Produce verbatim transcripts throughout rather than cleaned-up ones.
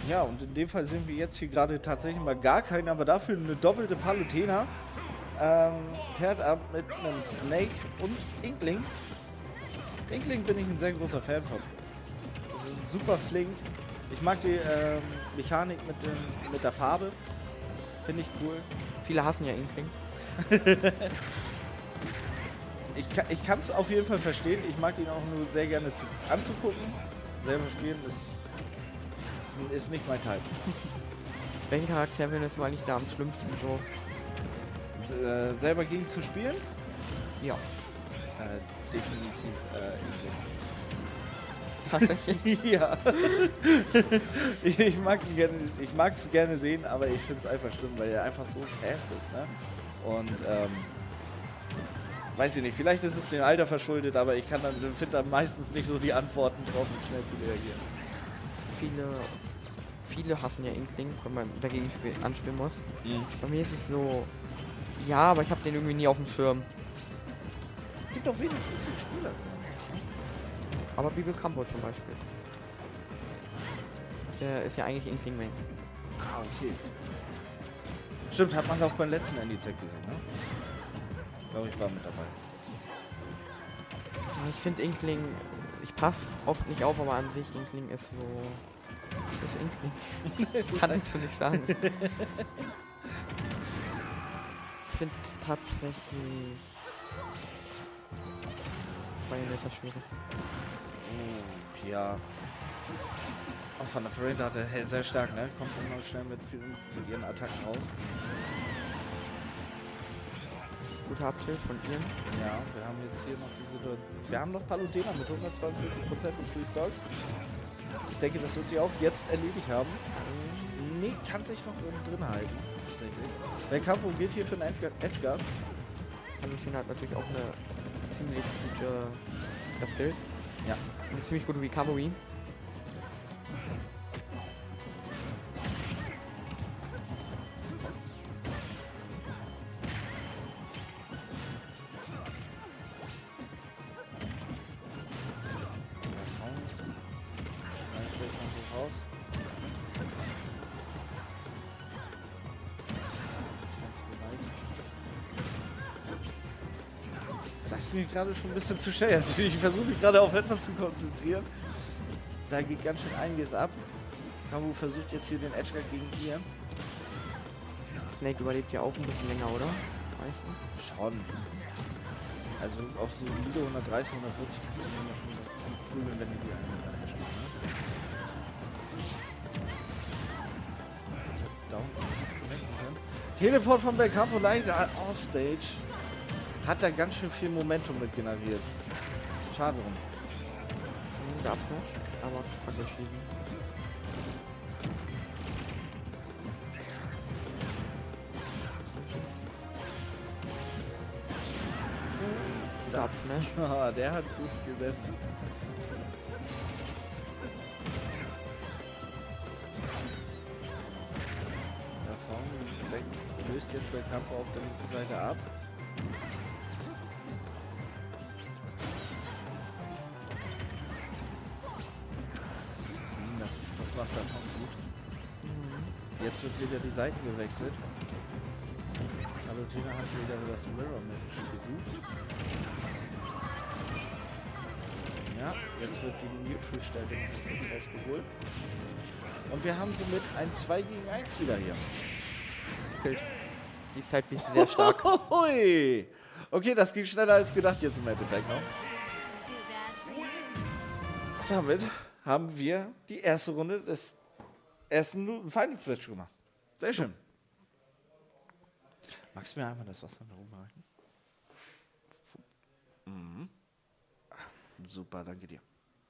Ja, und in dem Fall sehen wir jetzt hier gerade tatsächlich mal gar keinen, aber dafür eine doppelte Palutena. Ähm, paired ab mit einem Snake und Inkling. Inkling bin ich ein sehr großer Fan von. Das ist super flink. Ich mag die ähm, Mechanik mit, dem, mit der Farbe. Finde ich cool. Viele hassen ja Inkling. Ich, ich kann es auf jeden Fall verstehen. Ich mag ihn auch nur sehr gerne zu, anzugucken. Selber spielen ist, ist, ist nicht mein Teil. Welchen Charakter findest du eigentlich da am schlimmsten so? Äh, selber gegen zu spielen? Ja. Äh, definitiv äh, Tatsächlich? ja. ich, ich mag ihn gerne, ich mag es gerne sehen, aber ich finde es einfach schlimm, weil er einfach so fast ist, ne? Und ähm, weiß ich nicht, vielleicht ist es dem Alter verschuldet, aber ich kann dann finde dann meistens nicht so die Antworten drauf, um schnell zu reagieren. Viele, viele hassen ja Inkling, wenn man dagegen spiel, anspielen muss. Mhm. Bei mir ist es so, ja, aber ich habe den irgendwie nie auf dem Schirm. Es gibt doch wenig Spieler. Aber Bibel Campo zum Beispiel. Der ist ja eigentlich Inkling-Main. Ah, okay. Stimmt, hat man auch beim letzten N D Z gesehen, ne? Ich glaube, ich war mit dabei. Ich finde Inkling, ich passe oft nicht auf, aber an sich Inkling ist so... ist Inkling. Ich kann nichts nicht sagen. Ich finde tatsächlich... Bayonetta schwierig. Oh, ja. Auch von der Ferrata hat er sehr stark, ne? Kommt immer schnell mit, vielen, mit ihren Attacken raus. Guter Abtilt von ihr. Ja, wir haben jetzt hier noch die Situation. Wir haben noch Palutena mit hundertzweiundvierzig Prozent und Free Stocks. Ich denke, das wird sie auch jetzt erledigt haben. Nee, kann sich noch drin halten. Tatsächlich. Der Kampf geht hier für einen Edgeguard. Palutena hat natürlich auch eine ziemlich gute das Skill. Ja. Eine ziemlich gute Recovery. Das ist mir gerade schon ein bisschen zu schnell. Also ich versuche mich gerade auf etwas zu konzentrieren. Da geht ganz schön einiges ab. Kamu versucht jetzt hier den Edgeguard gegen ihr. Snake überlebt ja auch ein bisschen länger, oder? Weißt du? Schon. Also auf so hundertdreißig, hundertvierzig kannst du immer schon prügeln, wenn du die eine mit einer schaffst, ne? Down. Teleport von Belcampo leider offstage. Hat da ganz schön viel Momentum mit generiert. Schade drum. Hm, gab's noch, aber praktisch liegen. Da. Smash. Der hat gut gesessen. Da vorne löst jetzt Belcampo auf der linken Seite ab. Macht davon gut. Mhm. Jetzt wird wieder die Seiten gewechselt. Palutena hat wieder das Mirror Match gesucht. Ja, jetzt wird die Neutral-Stelle jetzt rausgeholt. Und wir haben somit ein zwei gegen eins wieder hier. Fehlt. Die Zeit ist sehr stark. Hui. Okay, das ging schneller als gedacht jetzt im Endeffekt noch. Damit haben wir die erste Runde des ersten Finals Match gemacht. Sehr schön. Magst du mir einmal das Wasser da oben reichen? Mhm. Super, danke dir.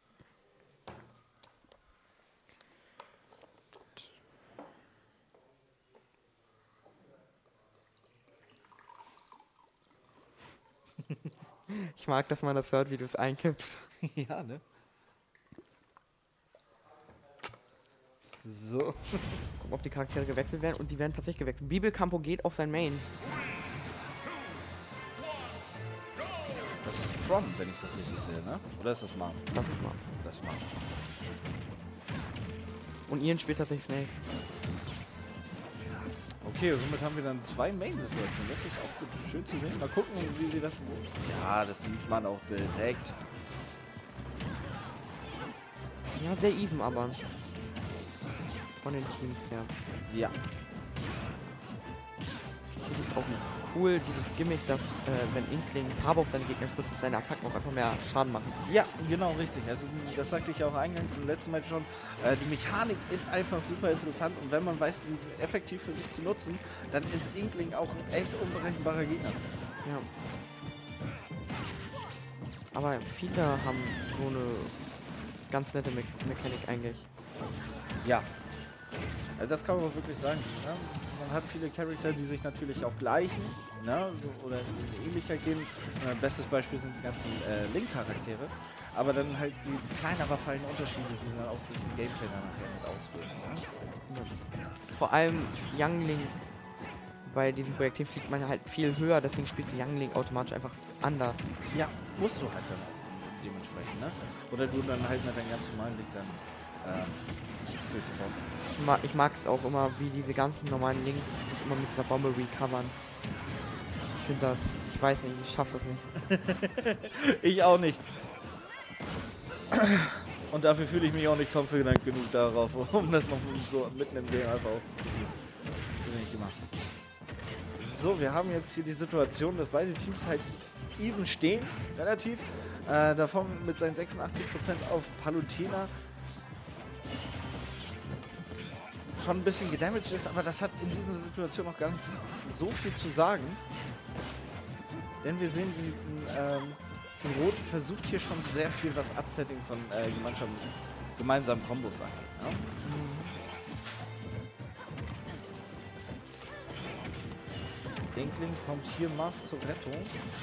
Ich mag, dass man das hört, wie du es einkippst. Ja, ne? So. Gucken, ob die Charaktere gewechselt werden. Und sie werden tatsächlich gewechselt. Bibel Campo geht auf sein Main. Das ist Prom, wenn ich das richtig sehe, ne? Oder ist das Mom? Das ist Mom. Das ist Mom. Und Ian spielt tatsächlich Snake. Okay, somit haben wir dann zwei Main-Situationen. Das ist auch gut. Schön zu sehen. Mal gucken, wie sie das... Ja, das sieht man auch direkt. Ja, sehr even, aber von den Teams her. Ja. Das ist auch cool, dieses Gimmick, dass äh, wenn Inkling Farbe auf seine Gegner spritzt, dass seine Attacken auch einfach mehr Schaden machen. Ja, genau, richtig. Also das sagte ich ja auch eingangs im letzten Match schon. Äh, die Mechanik ist einfach super interessant und wenn man weiß, sie effektiv für sich zu nutzen, dann ist Inkling auch ein echt unberechenbarer Gegner. Ja. Aber viele haben so eine ganz nette Me Mechanik eigentlich. Ja. Also das kann man auch wirklich sagen. Ne? Man hat viele Charakter, die sich natürlich auch gleichen, ne? So, oder eine Ähnlichkeit geben. Äh, bestes Beispiel sind die ganzen äh, Link-Charaktere. Aber dann halt die kleinen, aber feinen Unterschiede, die dann auch sich im Gameplay dann nachher mit auswirken. Ne? Ja. Vor allem Young Link, bei diesem Projekt fliegt man halt viel höher, deswegen spielt Young Link automatisch einfach anders. Ja, musst du halt dann auch dementsprechend, ne? Oder du dann halt mit deinem ganz normalen Link dann ähm, durchgebaut. Ich, ma ich mag es auch immer, wie diese ganzen normalen Links sich immer mit dieser Bombe recovern. Ich finde das, ich weiß nicht, ich schaffe das nicht. Ich auch nicht. Und dafür fühle ich mich auch nicht confident genug darauf, um das noch so mitten im Game einfach auszuprobieren. Das habe ich gemacht. So, wir haben jetzt hier die Situation, dass beide Teams halt even stehen, relativ. Äh, davon mit seinen sechsundachtzig Prozent auf Palutena schon ein bisschen gedamaged ist, aber das hat in dieser Situation noch gar nicht so viel zu sagen. Denn wir sehen, die, ähm, die Rot versucht hier schon sehr viel, was Upsetting von äh, gemeinsamen Kombos angeht. Ja? Mhm. Inkling kommt hier Muff zur Rettung.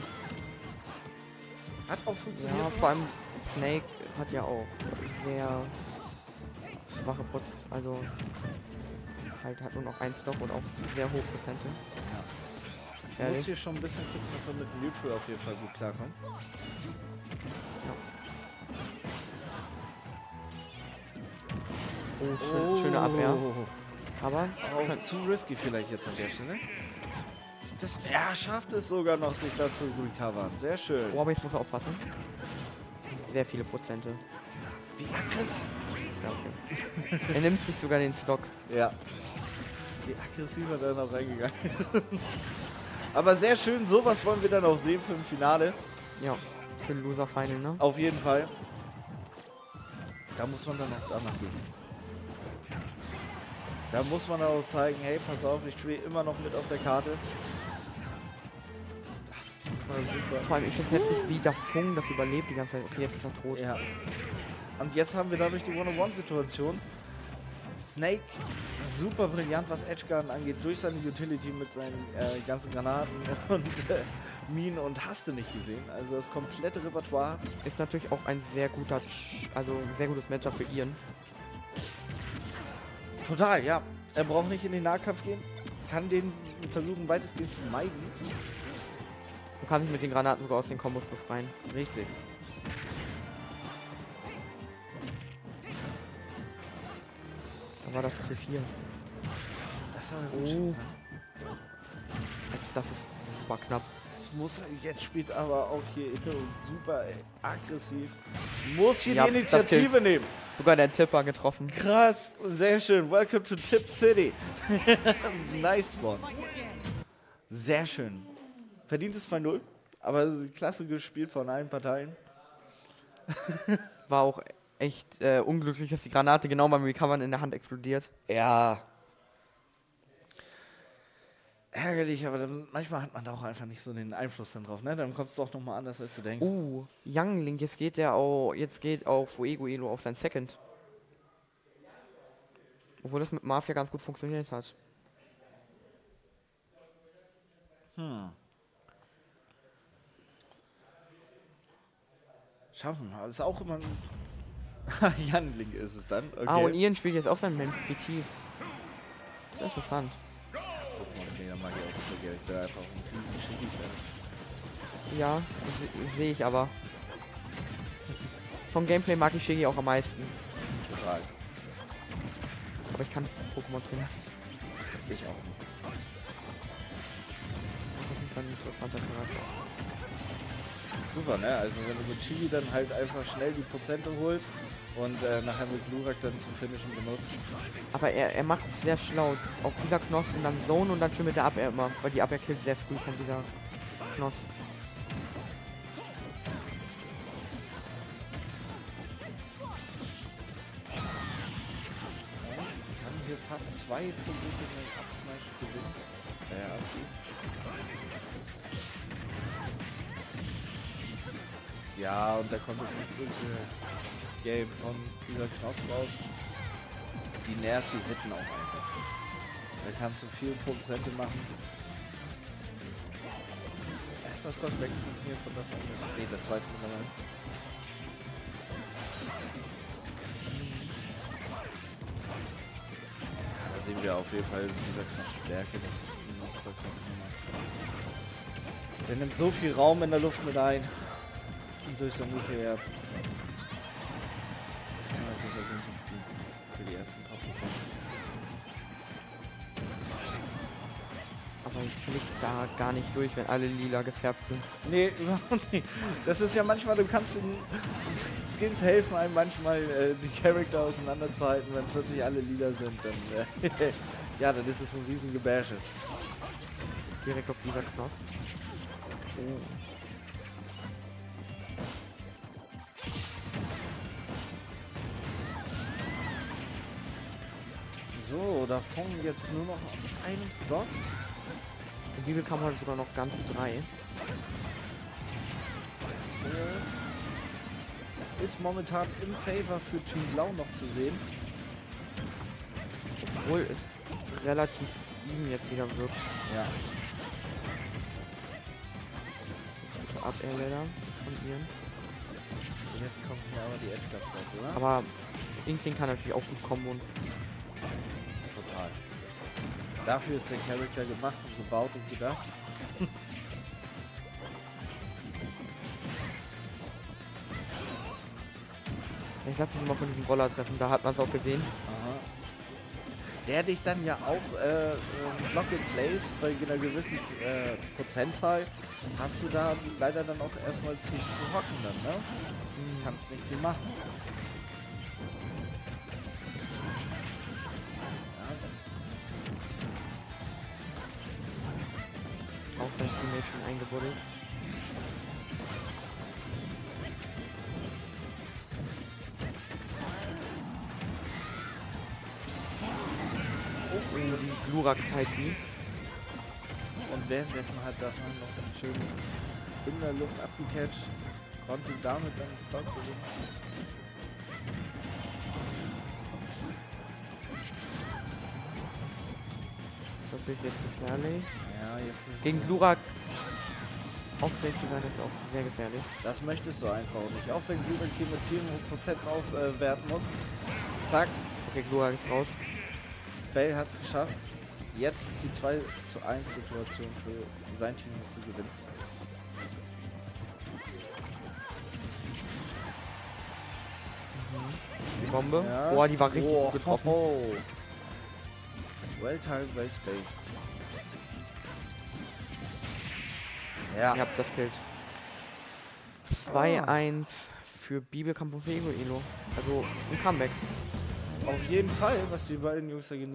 Hat auch funktioniert. Ja, vor allem Snake hat ja auch sehr schwache Putz, also halt hat nur noch ein Stock und auch sehr hohe Prozente. Ja. Ich muss hier schon ein bisschen gucken, dass er mit Neutral auf jeden Fall gut klarkommt. Ja. Oh, schön, oh. Schöne Abwehr. Aber auch zu risky vielleicht jetzt an der Stelle. Das, er schafft es sogar noch, sich da zu recovern. Sehr schön. Oh, aber jetzt muss er aufpassen. Sehr viele Prozente. Wie aggressiv. Ja, okay. Er nimmt sich sogar den Stock. Ja. Wie aggressiv er da noch reingegangen ist. Aber sehr schön, sowas wollen wir dann auch sehen für ein Finale. Ja, für ein Loser Final, ne? Auf jeden Fall. Da muss man dann auch danach gehen. Da muss man auch zeigen, hey, pass auf, ich stehe immer noch mit auf der Karte. Das war super. Vor allem, ich finde es heftig, wie der Fung das überlebt die ganze Zeit. Okay, jetzt ist er tot. Ja. Und jetzt haben wir dadurch die One-on-One-Situation. Snake, super brillant, was Edgeguard angeht, durch seine Utility mit seinen äh, ganzen Granaten und äh, Minen und hast du nicht gesehen. Also das komplette Repertoire. Ist natürlich auch ein sehr guter, also ein sehr gutes Matchup für Ian. Total, ja. Er braucht nicht in den Nahkampf gehen, kann den versuchen weitestgehend zu meiden. Du kannst dich mit den Granaten sogar aus den Kombos befreien. Richtig. Da war das C vier. Das war gut. Oh. Das ist super knapp. Das muss jetzt spielt aber auch hier super ey, aggressiv. Muss hier ja, die Initiative nehmen. Sogar der Tipper getroffen. Krass, sehr schön. Welcome to Tip City. Nice one. Sehr schön. Verdientes zwei null, aber klasse gespielt von allen Parteien. War auch echt äh, unglücklich, dass die Granate genau beim Recovern in der Hand explodiert. Ja. Ärgerlich, aber dann, manchmal hat man da auch einfach nicht so den Einfluss dann drauf, ne? Dann kommt es doch nochmal anders, als du denkst. Uh, Young Link, jetzt geht der auch, jetzt geht auch Fuego Elo auf sein Second. Obwohl das mit Mafia ganz gut funktioniert hat. Hm. Schaffen, das ist auch immer ein Young Link ist es dann. Okay. Ah, und Ian spielt jetzt auch sein P T. Das ist interessant. Guck mal, okay, dann mag ich auch super gerne. Ich bin einfach ein riesen Shiggy-Fan. Ja, se sehe ich aber. Vom Gameplay mag ich Shiggy auch am meisten. Total. Aber ich kann Pokémon trainieren. Ich auch nicht. Das ist auf jeden Fall ein interessanter Charakter. Super, ne? Also wenn du mit Chili dann halt einfach schnell die Prozente holst und äh, nachher mit Glurak dann zum Finishen benutzt. Aber er, er macht es sehr schlau. Auf dieser Knospen dann Zone und dann schön mit der Abwehr immer. Weil die Abwehr killt sehr früh von dieser Knospen. Ich kann hier fast zwei Versuche mit Upsmash gewinnen. Ja, okay. Ja, und da kommt das übrige Game von dieser Knopf raus. Die nervt die Hitten auch einfach. Da kannst du viel Prozente machen. Erster Stock weg von hier von der Freundin. Ne, der zweite mittlerweile. Da sehen wir auf jeden Fall dieser krasse Stärke. Das ist eine super krasse Nummer. Der nimmt so viel Raum in der Luft mit ein. Und durch sein Nuclear. Das kann man sicher gut spielen. Für die ersten paar Prozent. Aber ich blick da gar nicht durch, wenn alle lila gefärbt sind. Nee, überhaupt nicht. Das ist ja manchmal, du kannst den Skins helfen einem manchmal äh, die Charakter auseinanderzuhalten, wenn plötzlich alle lila sind. Dann, äh, ja, dann ist es ein riesen Gebäsche. Direkt auf dieser Knospe. Oh. So, da fangen jetzt nur noch auf einem Stock. In Bibel kam heute sogar noch ganze drei. Das äh, ist momentan im Favor für Team Blau noch zu sehen. Obwohl es relativ even jetzt wieder wirkt. Ja. Gute Up-Air-Ladder von ihren. Jetzt kommt hier aber die Edge Guards raus, oder? Aber Inkling kann natürlich auch gut kommen und Total. Dafür ist der Charakter gemacht und gebaut und gedacht. ich lasse mich mal von diesem Roller treffen, da hat man es auch gesehen. Aha. Der dich dann ja auch äh, Block in Place bei einer gewissen äh, Prozentzahl hast du da leider dann auch erstmal zu, zu hocken dann, ne? Hm. Kannst nicht viel machen. Auch sein Teammate schon eingebuddelt. Oh, die Glurak-Zeiten. Und währenddessen hat davon noch schön in der Luft abgecatcht. Konnte damit dann Stock gewinnen. Das wird jetzt gefährlich. Ja, jetzt ist Gegen Glurak auf Safety sein ist auch sehr gefährlich. Das möchtest du einfach nicht. Auch wenn Glurak hier mit vierhundert Prozent aufwerten muss. Zack. Okay, Glurak ist raus. Bell hat es geschafft. Jetzt die zwei zu eins Situation für sein Team zu gewinnen. Die Bombe. Ja. Boah, die war richtig oh, gut getroffen. Oh. Well timed, well spaced. Ja. Ihr habt das Kill. zwei eins für Bibel Campofego Elo. Also ein Comeback. Auf jeden Fall, was die beiden Jungs da genießen.